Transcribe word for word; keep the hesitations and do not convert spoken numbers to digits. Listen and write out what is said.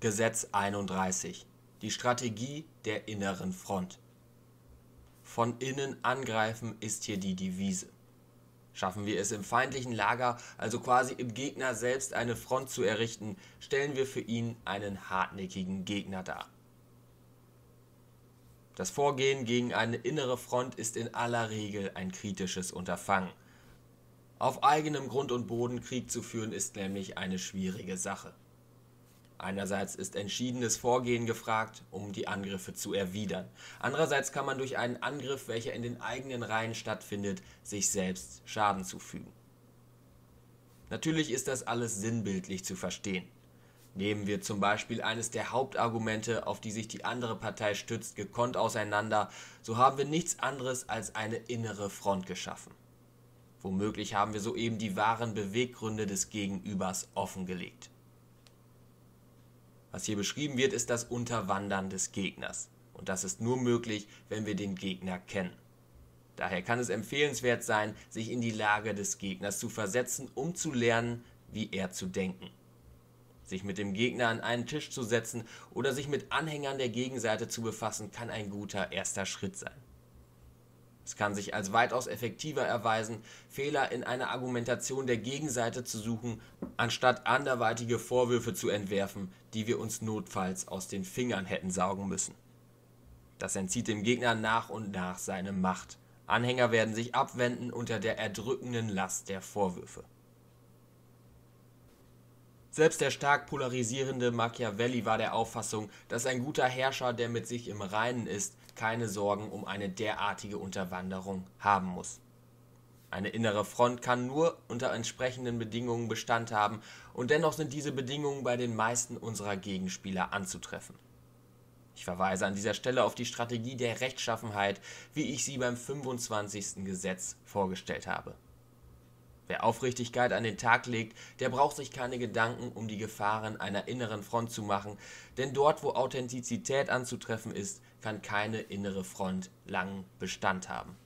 Gesetz einunddreißig. Die Strategie der inneren Front. Von innen angreifen ist hier die Devise. Schaffen wir es im feindlichen Lager, also quasi im Gegner selbst, eine Front zu errichten, stellen wir für ihn einen hartnäckigen Gegner dar. Das Vorgehen gegen eine innere Front ist in aller Regel ein kritisches Unterfangen. Auf eigenem Grund und Boden Krieg zu führen ist nämlich eine schwierige Sache. Einerseits ist entschiedenes Vorgehen gefragt, um die Angriffe zu erwidern. Andererseits kann man durch einen Angriff, welcher in den eigenen Reihen stattfindet, sich selbst Schaden zufügen. Natürlich ist das alles sinnbildlich zu verstehen. Nehmen wir zum Beispiel eines der Hauptargumente, auf die sich die andere Partei stützt, gekonnt auseinander, so haben wir nichts anderes als eine innere Front geschaffen. Womöglich haben wir soeben die wahren Beweggründe des Gegenübers offengelegt. Was hier beschrieben wird, ist das Unterwandern des Gegners. Und das ist nur möglich, wenn wir den Gegner kennen. Daher kann es empfehlenswert sein, sich in die Lage des Gegners zu versetzen, um zu lernen, wie er zu denken. Sich mit dem Gegner an einen Tisch zu setzen oder sich mit Anhängern der Gegenseite zu befassen, kann ein guter erster Schritt sein. Es kann sich als weitaus effektiver erweisen, Fehler in einer Argumentation der Gegenseite zu suchen, anstatt anderweitige Vorwürfe zu entwerfen, die wir uns notfalls aus den Fingern hätten saugen müssen. Das entzieht dem Gegner nach und nach seine Macht. Anhänger werden sich abwenden unter der erdrückenden Last der Vorwürfe. Selbst der stark polarisierende Machiavelli war der Auffassung, dass ein guter Herrscher, der mit sich im Reinen ist, keine Sorgen um eine derartige Unterwanderung haben muss. Eine innere Front kann nur unter entsprechenden Bedingungen Bestand haben, und dennoch sind diese Bedingungen bei den meisten unserer Gegenspieler anzutreffen. Ich verweise an dieser Stelle auf die Strategie der Rechtschaffenheit, wie ich sie beim fünfundzwanzigsten Gesetz vorgestellt habe. Wer Aufrichtigkeit an den Tag legt, der braucht sich keine Gedanken um die Gefahren einer inneren Front zu machen, denn dort, wo Authentizität anzutreffen ist, kann keine innere Front langen Bestand haben.